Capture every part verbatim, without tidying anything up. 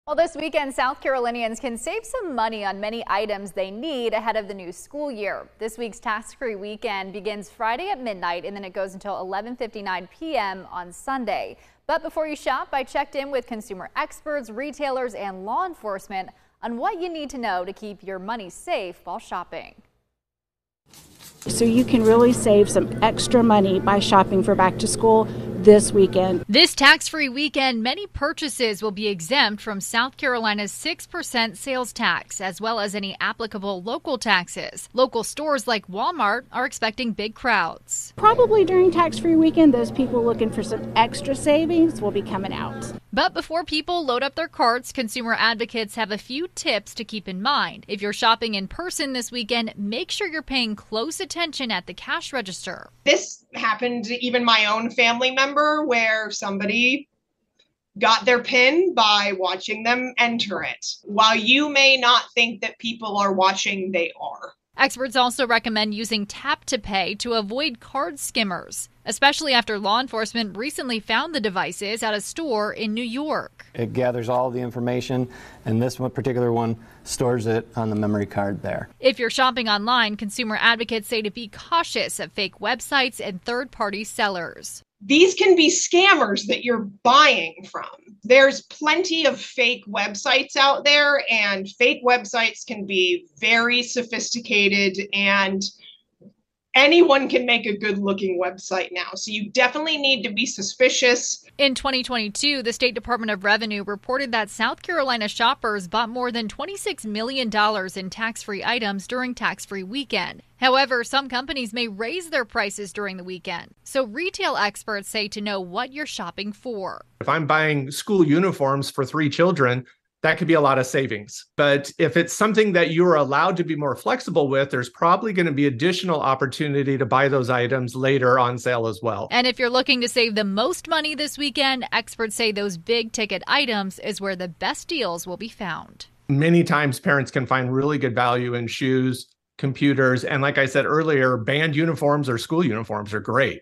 Well, this weekend, South Carolinians can save some money on many items they need ahead of the new school year. This week's tax-free weekend begins Friday at midnight, and then it goes until eleven fifty-nine p m on Sunday. But before you shop, I checked in with consumer experts, retailers, and law enforcement on what you need to know to keep your money safe while shopping. So you can really save some extra money by shopping for back to school this weekend. This tax-free weekend, many purchases will be exempt from South Carolina's six percent sales tax, as well as any applicable local taxes. Local stores like Walmart are expecting big crowds. Probably during tax-free weekend, those people looking for some extra savings will be coming out. But before people load up their carts, consumer advocates have a few tips to keep in mind. If you're shopping in person this weekend, make sure you're paying close attention at the cash register. This happened to even my own family member, where somebody got their PIN by watching them enter it. While you may not think that people are watching, they are. Experts also recommend using Tap to Pay to avoid card skimmers, especially after law enforcement recently found the devices at a store in New York. It gathers all the information, and this one particular one stores it on the memory card there. If you're shopping online, consumer advocates say to be cautious of fake websites and third-party sellers. These can be scammers that you're buying from. There's plenty of fake websites out there, and fake websites can be very sophisticated, and anyone can make a good-looking website now. So you definitely need to be suspicious. In twenty twenty-two, the State Department of Revenue reported that South Carolina shoppers bought more than twenty-six million dollars in tax-free items during tax-free weekend. However, some companies may raise their prices during the weekend. So retail experts say to know what you're shopping for. If I'm buying school uniforms for three children, that could be a lot of savings. But if it's something that you're allowed to be more flexible with, there's probably going to be additional opportunity to buy those items later on sale as well. And if you're looking to save the most money this weekend, experts say those big ticket items is where the best deals will be found. Many times parents can find really good value in shoes, computers, and like I said earlier, band uniforms or school uniforms are great.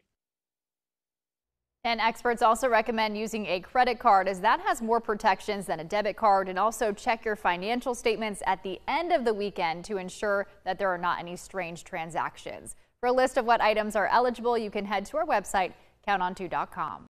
And experts also recommend using a credit card, as that has more protections than a debit card. And also check your financial statements at the end of the weekend to ensure that there are not any strange transactions. For a list of what items are eligible, you can head to our website, count on two dot com.